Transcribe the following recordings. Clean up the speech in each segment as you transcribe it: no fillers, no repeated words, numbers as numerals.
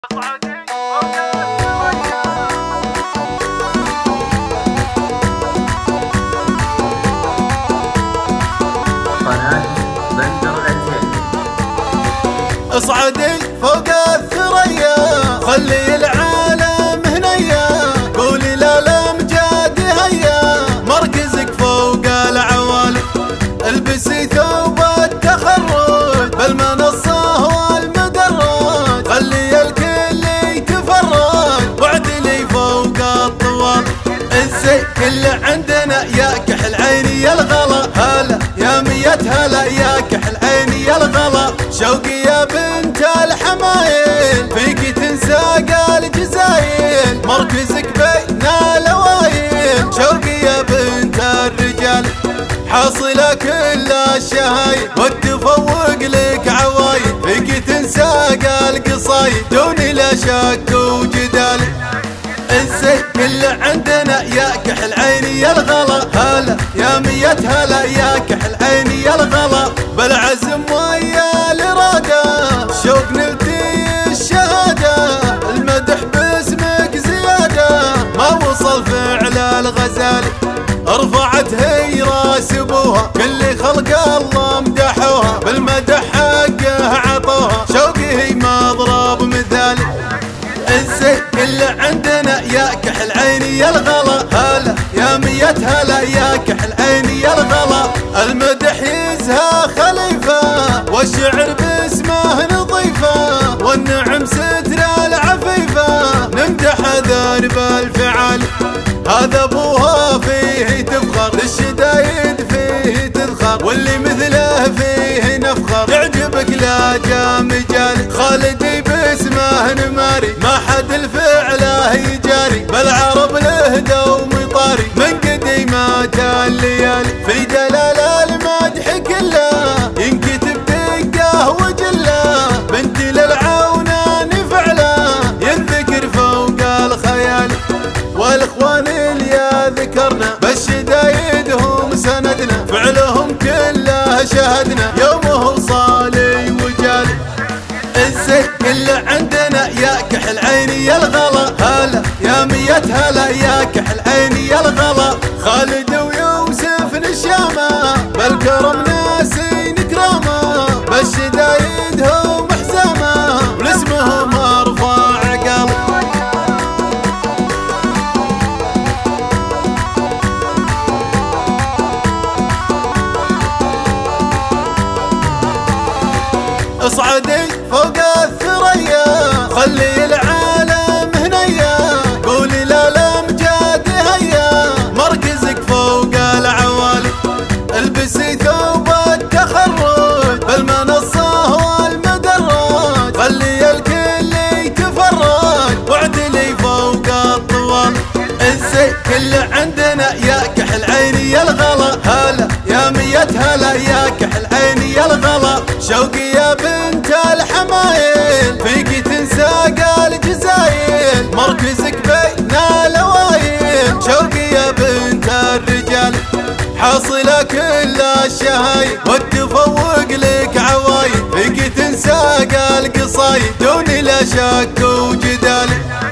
اصعدي فوق الثريا خلي العالم هنيا قولي للامجاد هيا مركزك فوق العوالي البسي ثوب التخرج بالمنصة والمدرج خلي الكل يتفرج وعدلي فوق الطوال الزي كل عندنا يا كحل عيني يا الغلا هلا يا مية هلا يا كحل عيني يا الغلا شوقي يا بنت الحمايل فيك تنساق الجزايل مركزك بين الاوايل شوقي يا بنت الرجال حاصله كل الشهايد والتفوق لك عوايد فيك تنساق القصايد دوني لا شك وجدال الزي كل عندنا يا كحل عيني يا الغلا هلا يا مية هلا يا كحل عيني يا الغلا بالعزم ويا الاراده شوق نلتي الشهاده المدح باسمك زياده ما وصل فعل الغزالي رفعت هي راس ابوها كل خلق الله مدحوها بالمدح حقه عطوها شوقي هي مضرب مثالي الزي كل عندنا يا كحل عيني يا الغلا هلا يا مية هلا يا كحل عيني يا الغلا المدح يزهى خليفة والشعر باسمه نظيفة والنعم ستر العفيفة نمدح ذرب الفعال هذا ابوها فيه تفخر للشدايد فيه تذخر واللي مثله فيه نفخر يعجبك لا جا مجال خالدي باسمه نماري ما حد الفعله يجاري بالعرب له دوم طاري من قديمات الليالي في دلال المدح كله ينكتب دقه وجله بنت للعونان فعله ينذكر فوق الخيال والاخوان اللي ذكرنا بالشدايدهم سندنا فعلهم كله شهدنا يومه صالي وجالي الزي كل عندنا يا كحل عيني يا الغلا هلا يا مية هلا يا كحل عيني يا الغلا خالد ويوسف نشامه بالكرم ناسين كرامه بالشدايدهم حزامه ولاسمهم ارفع قلب اصعدي فوق الثريا خلي العالم هنيا قولي للامجاد هيا مركزك فوق العوالي البسي ثوب التخرج بالمنصة والمدرج خلي الكل يتفرج وعدلي فوق الطوال الزي كل عندنا يا كحل عيني يا الغلا هلا يا مية هلا يا كحل عيني يا الغلا شوقي يا بنت الحمايل فيك تنساق الجزايل مركزك بين الاوايل شوقي يا بنت الرجال حاصله كل الشهايد والتفوق لك عوايد فيك تنساق القصايد دوني لا شك وجدال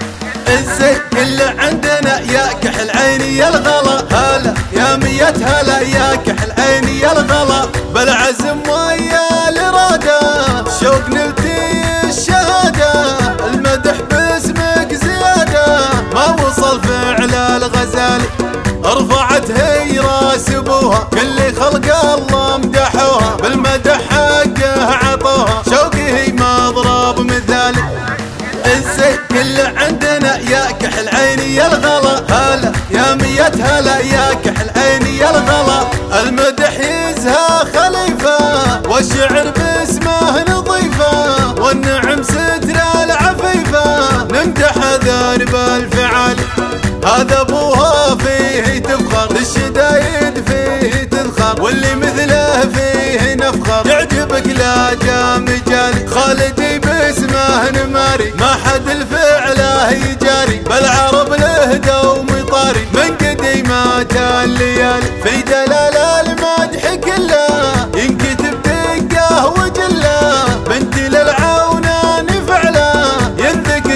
الزي كل عندنا يا كحل عيني يا الغلا هلا يا مية هلا يا كحل عيني يا الغلا بالعزم ويا الاراده شوق نلتي الشهاده المدح باسمك زياده ما وصل فعل الغزالي رفعت هي راس ابوها كل خلق الله مدحوها بالمدح حقه عطوها شوقي هي مضرب مثالي الزي كل عندنا يا كحل عيني يا الغلا هلا يا مية هلا يا كحل عيني يا الغلا المدح يزهى خليفة والشعر باسمه نظيفة والنعم ستر العفيفة نمدح ذرب الفعال هذا ابوها فيه تفخر للشدايد فيه تذخر واللي مثله فيه نفخر يعجبك لا جا مجالي خالدي باسمه نماري ما حد الفعله يجاري بالعرب له دوم طاري من قديمات الليالي في دلال المدح كله ينكتب دقه وجله بنت للعونان فعله ينذكر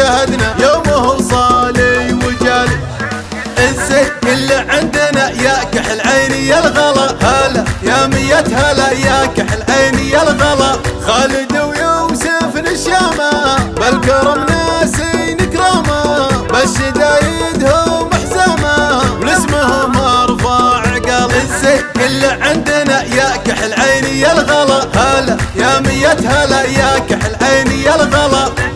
شهدنا يومه صالي وجالي. الزين اللي عندنا يا كحل عيني يا الغلا، هلا يا مية هلا يا كحل عيني يا الغلا. خالد ويوسف الشامة بالكرم ناسين كرامة، بالشدايدهم حزامة ولاسمهم ارفع قلب. الزين اللي عندنا يا كحل عيني يا الغلا، هلا يا مية هلا يا كحل عيني يا الغلا.